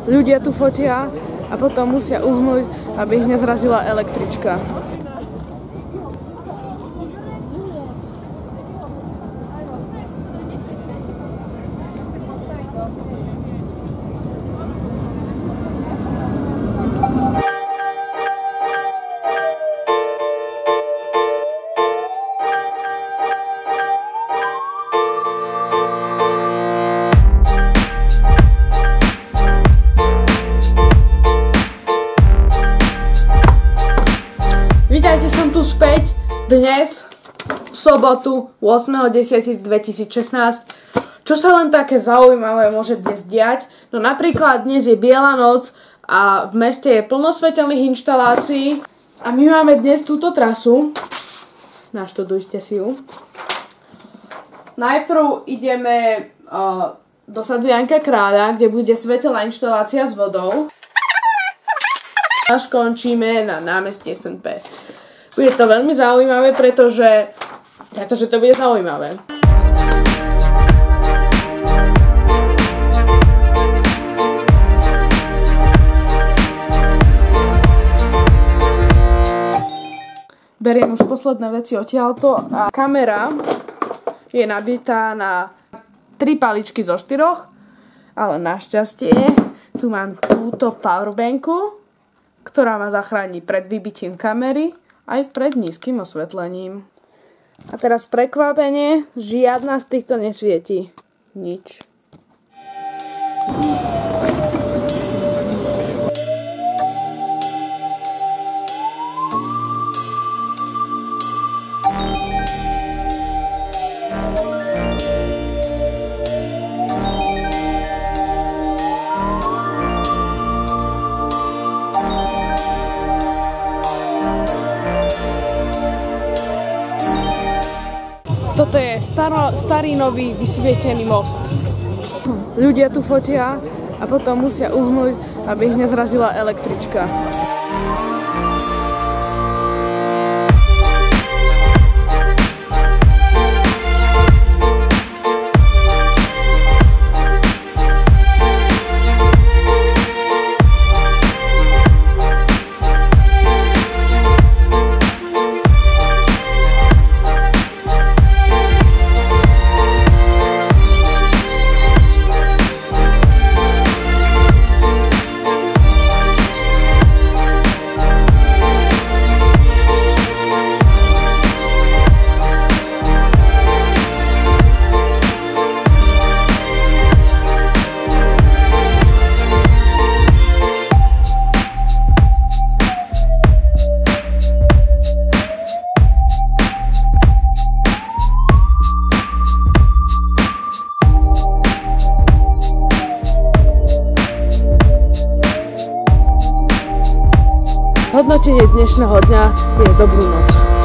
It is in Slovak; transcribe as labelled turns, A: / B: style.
A: Ľudia tu fotia a potom musia uhnúť, aby ich nezrazila električka. Vítajte, som tu späť dnes, v sobotu 8.10.2016. Čo sa len také zaujímavé môže dnes diať? No napríklad dnes je Biela noc a v meste je plno svetelných inštalácií a my máme dnes túto trasu. Naštudujte si ju. Najprv ideme do sadu Janka Kráľa, kde bude svetelná inštalácia s vodou. Až končíme na námestí SNP. Bude to veľmi zaujímavé, pretože to bude zaujímavé. Beriem už posledné veci odtiaľto a kamera je nabitá na 3 paličky zo 4, ale našťastie tu mám túto powerbanku, ktorá ma zachráni pred vybitím kamery aj pred nízkym osvetlením. A teraz prekvapenie, žiadna z týchto nesvieti. Nič. Toto je starý nový vysvietený most. Ľudia tu fotia a potom musia uhnúť, aby ich nezrazila električka. Hodnotenie dnešného dňa je dobrú noc.